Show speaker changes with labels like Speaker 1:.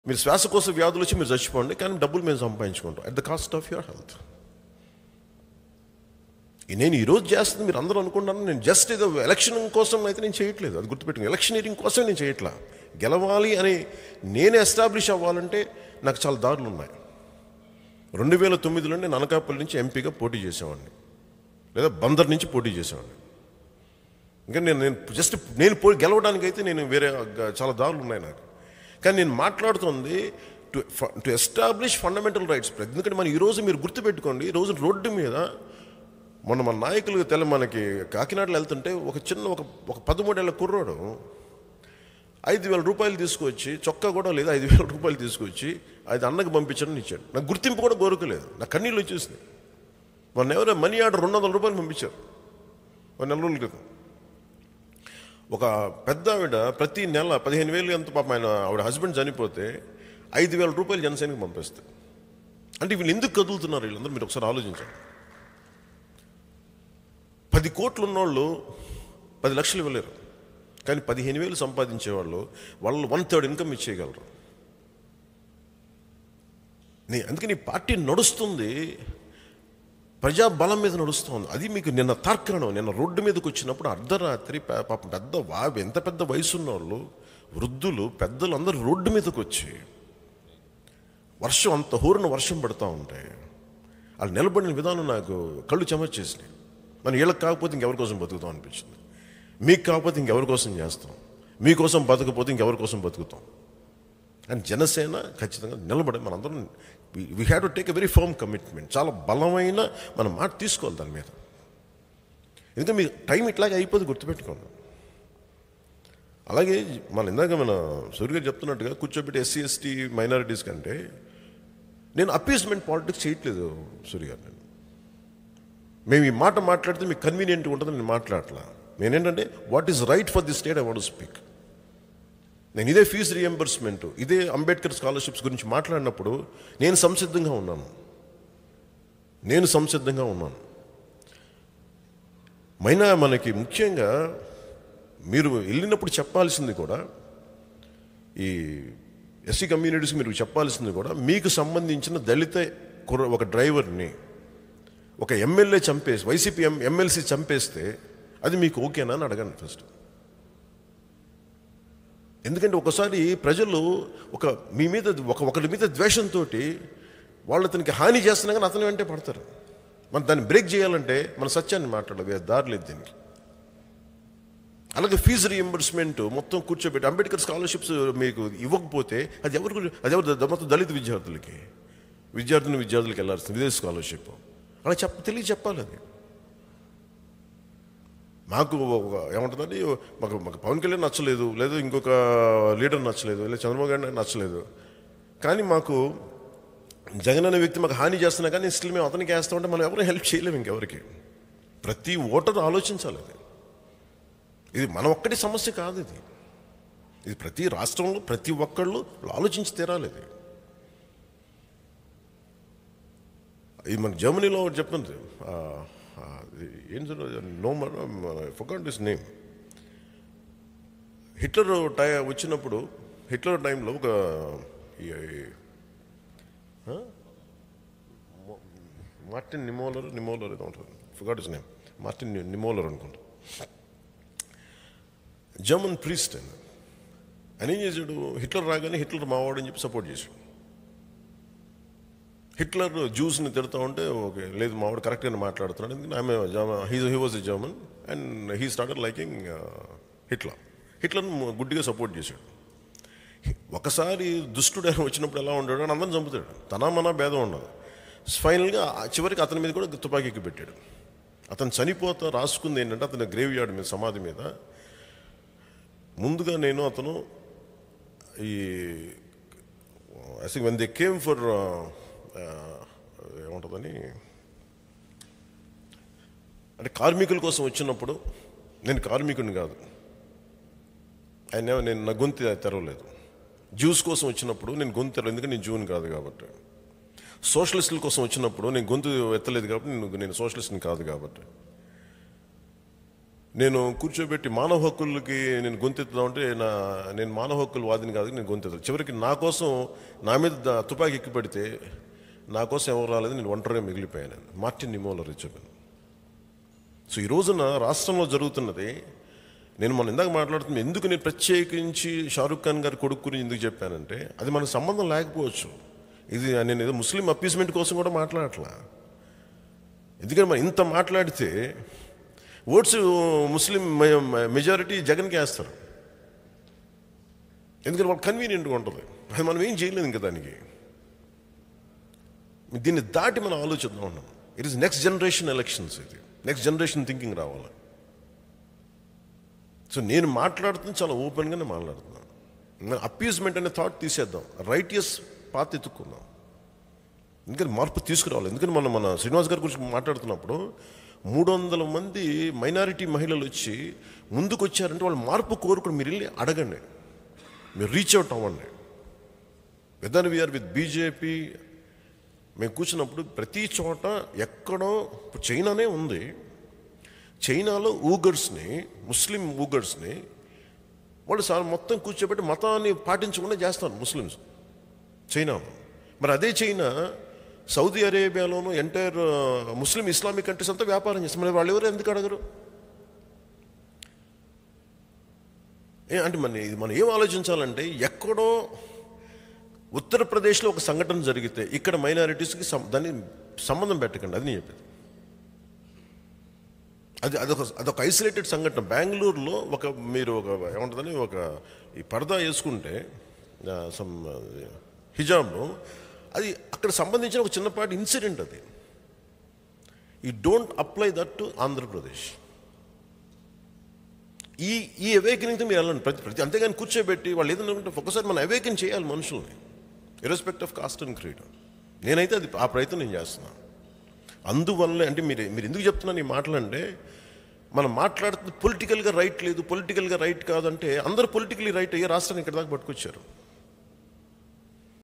Speaker 1: మీరు శ్వాసకోశ వ్యాధులు వచ్చి మీరు చచ్చిపోండి, కానీ డబ్బులు మేము సంపాదించుకుంటాం at the cost of your health. నేను ఈరోజు చేస్తుంది మీరు అందరూ అనుకుంటాను, నేను జస్ట్ ఏదో ఎలక్షన్ కోసం అయితే నేను చేయట్లేదు. అది గుర్తుపెట్టుకుని, ఎలక్షనీరింగ్ కోసం నేను చేయట్లా. గెలవాలి అని నేను ఎస్టాబ్లిష్ అవ్వాలంటే నాకు చాలా దారులు ఉన్నాయి. 2009లో నేను అనకాపల్లి నుంచి ఎంపీగా పోటీ చేసేవాడిని, లేదా బందర్ నుంచి పోటీ చేసేవాడిని. ఇంకా నేను గెలవడానికి అయితే నేను వేరే చాలా దారులు ఉన్నాయి నాకు. కానీ నేను మాట్లాడుతుంది టు ఎస్టాబ్లిష్ ఫండమెంటల్ రైట్స్. ఎందుకంటే మనం ఈరోజు మీరు గుర్తుపెట్టుకోండి, ఈరోజు రోడ్డు మీద మన నాయకులు మనకి కాకినాడలో వెళ్తుంటే ఒక 13 ఏళ్ళ కుర్రోడు 5,000 రూపాయలు తీసుకొచ్చి, చొక్కా కూడా లేదు, 5,000 రూపాయలు తీసుకొచ్చి అది అన్నకు పంపించడం ఇచ్చాడు. నాకు గుర్తింపు కూడా కోరుకోలేదు, నా కన్నీళ్ళు వచ్చేసింది. మన ఎవరో మనీ ఆర్డర్ 200 రూపాయలు పంపించారు ఒక 4 రోజుల క్రితం. ఒక పెద్ద ఆవిడ ప్రతి నెల 15,000 ఎంత పాపం, ఆవిడ హస్బెండ్ చనిపోతే 5,000 రూపాయలు జనసేనకి పంపిస్తారు. అంటే వీళ్ళు ఎందుకు కదులుతున్నారు వీళ్ళందరూ? మీరు ఒకసారి ఆలోచించండి. 10 కోట్లు ఉన్నవాళ్ళు 10 లక్షలు ఇవ్వలేరు, కానీ 15,000 సంపాదించేవాళ్ళు 1/3 ఇన్కమ్ ఇచ్చేయగలరు. అందుకని పార్టీ నడుస్తుంది ప్రజాబలం మీద నడుస్తుంది. అది మీకు నిన్న తార్కణం, నిన్న రోడ్డు మీదకి వచ్చినప్పుడు అర్ధరాత్రి పాపం ఎంత పెద్ద వయసు ఉన్న వాళ్ళు, వృద్ధులు, పెద్దలు అందరూ రోడ్డు మీదకి వచ్చి వర్షం అంత హోరున వర్షం పడుతూ ఉంటే వాళ్ళు నిలబడిన విధానం నాకు కళ్ళు చెమర్చేసినాయి. మనం వీళ్ళకి కాకపోతే ఇంకెవరి కోసం బతుకుతాం అనిపించింది. మీకు కాకపోతే ఇంకెవరి కోసం చేస్తాం, మీకోసం బతకపోతే ఇంకెవరి కోసం బతుకుతాం అని జనసేన ఖచ్చితంగా నిలబడి మనందరం we have to take a very firm commitment. చాలా బలమైన మన మాట తీసుకోవాలి దాని మీద. ఎందుకంటే మీ టైం ఇట్లాగే అయిపోతుంది, గుర్తుపెట్టుకోండి. అలాగే ఇందాక మన సూర్య గారు చెప్తున్నట్టుగా కూర్చోబెట్టి ఎస్సీ ఎస్టీ మైనారిటీస్ కంటే నేను అపీస్మెంట్ పాలిటిక్స్ చేయట్లేదు సూర్య గారు. మేము ఈ మాట మాట్లాడితే మీకు కన్వీనియంట్గా ఉంటుందని నేను మాట్లాడట్లా. నేనేంటంటే what is right for the state I want to speak. నేను ఇదే ఫీజు రియంబర్స్మెంట్, ఇదే అంబేద్కర్ స్కాలర్షిప్స్ గురించి మాట్లాడినప్పుడు నేను సంసిద్ధంగా ఉన్నాను. మనకి ముఖ్యంగా మీరు వెళ్ళినప్పుడు చెప్పాల్సింది కూడా, ఈ ఎస్సీ కమ్యూనిటీస్కి మీరు చెప్పాల్సింది కూడా, మీకు సంబంధించిన దళిత ఒక డ్రైవర్ని ఒక ఎమ్మెల్యే చంపేసి, వైసీపీ ఎమ్మెల్సీ చంపేస్తే అది మీకు ఓకేనా అని అడగండి ఫస్ట్. ఎందుకంటే ఒకసారి ప్రజలు మీ మీద ఒకరి మీద ద్వేషంతో వాళ్ళు అతనికి హాని చేస్తున్నా కానీ అతని వెంటే పడతారు. మనం దాన్ని బ్రేక్ చేయాలంటే మన సత్యాన్ని మాట్లాడాలి, దారి లేదు దీనికి. అలాగే ఫీజు రియంబర్స్మెంట్ మొత్తం కూర్చోబెట్టి అంబేద్కర్ స్కాలర్షిప్స్ మీకు ఇవ్వకపోతే అది ఎవరు మొత్తం దళిత విద్యార్థులకి వెళ్ళాల్సింది విదేశీ స్కాలర్షిప్. అలా చెప్పాలి. అది మాకు ఏమంటుందండి, మాకు పవన్ కళ్యాణ్ నచ్చలేదు, లేదు ఇంకొక లీడర్ నచ్చలేదు, లేదా చంద్రబాబు గారు నచ్చలేదు, కానీ మాకు జగన్ అనే వ్యక్తి మాకు హాని చేస్తున్నా కానీ స్టిల్ మేము అతనికి వేస్తామంటే మనం ఎవరు హెల్ప్ చేయలేము ఇంకెవరికి. ప్రతి ఓటర్ ఆలోచించాలి. ఇది మన ఒక్కటి సమస్య కాదు, ఇది ప్రతి రాష్ట్రంలో ప్రతి ఒక్కళ్ళు ఆలోచించి తీరాలి. ఇది మన జర్మనీలో చెప్తుంది, ఏం ఫర్గాట్ హిస్ నేమ్. హిట్లర్ టైంలో ఒక మార్టిన్ నిమోలర్ ఏదో ఉంటుంది, forgot his name, Martin Niemoller అనుకుంటా. జర్మన్ ప్రీస్ట్ ఆయన ఏం చేశాడు, హిట్లర్ రాగానే హిట్లర్ మావాడు అని చెప్పి సపోర్ట్ చేశాడు. హిట్లర్ జ్యూస్ని తిడుతూ ఉంటే ఓకే, లేదు మావాడు కరెక్ట్గా మాట్లాడుతున్నాడు, he was a German and he started liking హిట్లర్ను గుడ్డిగా సపోర్ట్ చేశాడు. ఒకసారి దుష్టుడు వచ్చినప్పుడు ఎలా ఉంటాడు అని అందరిని చంపుతాడు, మన భేదం ఉండదు. ఫైనల్గా చివరికి అతని మీద కూడా తుపాకీ ఎక్కి పెట్టాడు. అతను చనిపోతా రాసుకుంది ఏంటంటే, అతని గ్రేవ్ యార్డ్ మీద, సమాధి మీద, ముందుగా నేను అతను వెన్ దే కేమ్ ఫర్ ఏముంటుందని అంటే కార్మికుల కోసం వచ్చినప్పుడు, నేను కార్మికుడిని కాదు, నేను నా గొంతు తెరవలేదు. జ్యూస్ కోసం వచ్చినప్పుడు నేను గొంతు తెరవలేదు, ఎందుకంటే నేను జూన్ కాదు కాబట్టి. సోషలిస్టుల కోసం వచ్చినప్పుడు నేను గొంతు ఎత్తలేదు కాబట్టి నేను సోషలిస్ట్ని కాదు కాబట్టి. నేను కూర్చోబెట్టి మానవ హక్కులకి నేను గొంతెత్తుదామంటే నేను మానవ హక్కుల వాదిని కాదు, నేను గొంతెత్తాను. చివరికి నా కోసం నా మీద తుపాకీ ఎక్కి పడితే నా కోసం ఎవరు రాలేదు, నేను ఒంటరిగా మిగిలిపోయాను. మార్టిన్ నిమోలర్ చెప్పాను. సో ఈ రోజున రాష్ట్రంలో జరుగుతున్నది, నేను మనం ఇందాక మాట్లాడుతున్నాను, ఎందుకు నేను ప్రత్యేకించి షారుఖ్ ఖాన్ గారి కొడుకు గురించి ఎందుకు చెప్పానంటే, అది మనకు సంబంధం లేకపోవచ్చు. ఇది నేను ఏదో ముస్లిం అప్పీస్మెంట్ కోసం కూడా మాట్లాడట్లా. ఎందుకంటే మనం ఇంత మాట్లాడితే ఓట్స్ ముస్లిం మెజారిటీ జగన్కి వేస్తారు. ఎందుకంటే వాళ్ళు కన్వీనియంట్గా ఉంటుంది. అది మనం ఏం చేయలేదు ఇంకా దానికి. దీన్ని దాటి మనం ఆలోచిద్దాం ఉన్నాం. It is next generation elections. ఇది నెక్స్ట్ జనరేషన్ థింకింగ్ రావాలి. సో నేను మాట్లాడుతుంది చాలా ఓపెన్గానే మాట్లాడుతున్నాను. అప్పీజ్మెంట్ అనే థాట్ తీసేద్దాం, రైటియస్ పాత్ ఎత్తుక్కుందాం. ఎందుకంటే మార్పు తీసుకురావాలి. ఎందుకంటే మన శ్రీనివాస్ గారి గురించి మాట్లాడుతున్నప్పుడు 300 మంది మైనారిటీ మహిళలు వచ్చి ముందుకు వచ్చారంటే వాళ్ళు మార్పు కోరుకుని మీరు వెళ్ళి అడగండి, మీరు రీచ్ అవుట్ అవ్వండి. వెదర్ వీఆర్ విత్ బీజేపీ, మేము కూర్చున్నప్పుడు ప్రతి చోట ఎక్కడో చైనానే ఉంది, చైనాలో ఊగర్స్ని, ముస్లిం ఊగర్స్ని వాళ్ళు మొత్తం కూర్చోబెట్టి మతాన్ని పాటించకుండా చేస్తారు ముస్లిమ్స్ చైనాలో. మరి అదే చైనా సౌదీ అరేబియాలోనూ ఎంటైర్ ముస్లిం ఇస్లామిక్ కంట్రీస్ అంతా వ్యాపారం చేస్తారు. మరి వాళ్ళు ఎవరు ఎందుకు అడగరు? అంటే మనం ఏం ఆలోచించాలంటే, ఎక్కడో ఉత్తరప్రదేశ్లో ఒక సంఘటన జరిగితే ఇక్కడ మైనారిటీస్కి దాన్ని సంబంధం పెట్టకండి. అది నేను చెప్పేది. అదొక ఐసోలేటెడ్ సంఘటన. బెంగళూరులో మీరు ఏమంటుందని ఈ పరదా వేసుకుంటే హిజాబ్లో, అది అక్కడ సంబంధించిన ఒక చిన్నపాటి ఇన్సిడెంట్. అది ఈ don't apply that to Andhra Pradesh. ఈ అవేకనింగ్తో మీరు వెళ్ళండి ప్రతి అంతేగాని కూర్చోబెట్టి వాళ్ళు ఏదనుకుంటే ఒకసారి మనం అవేకన్ చేయాలి మనుషుల్ని, irrespective of caste and creed. నేనైతే ఆ ప్రయత్నం నేను చేస్తున్నాను. అందువల్లే అంటే మీరు ఎందుకు చెప్తున్నాను ఈ మాటలంటే, మనం మాట్లాడుతుంది పొలిటికల్గా రైట్ లేదు, పొలిటికల్గా రైట్ కాదంటే అందరూ పొలిటికల్లీ రైట్ అయ్యే రాష్ట్రాన్ని ఇక్కడ దాకా పట్టుకొచ్చారు.